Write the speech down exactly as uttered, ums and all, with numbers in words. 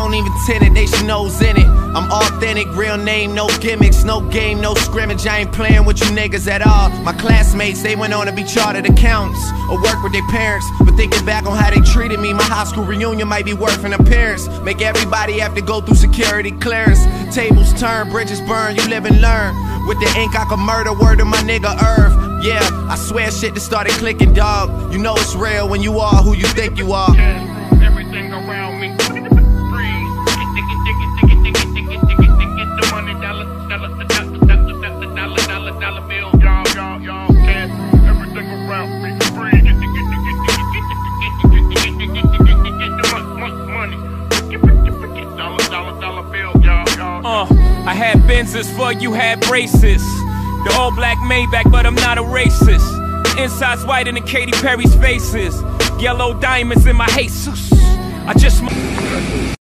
don't even tint it, they should know's in it. I'm authentic, real name, no gimmicks, no game, no scrimmage. I ain't playing with you niggas at all. My classmates, they went on to be chartered accountants or work with their parents. But thinking back on how they treated me, my high school reunion might be worth an appearance. Make everybody have to go through security clearance. Tables turn, bridges burn, you live and learn. With the ink I could murder, word to my nigga Irv. Yeah, I swear shit that started clicking, dog. You know it's real when you are who you think you are. Everything around me freeze. Dig it, dig it, dig it, dig it, dig it, dig it, dig it, dig it. The money dollar, dollar, dollar, dollar, dollar, dollar, dollar bill. Y'all, y'all, y'all, cash. Everything around me freeze. Dig it, dig it, dig it, dig it, dig it, dig it, dig it, dig it, dig it, dig it. The money, get it, get it, dollar, dollar, dollar bill. Y'all, y'all. Uh, I had Benzes for you had braces. The all black Maybach, but I'm not a racist. The inside's whiter than Katy Perry's faces. Yellow diamonds in my Jesus. I just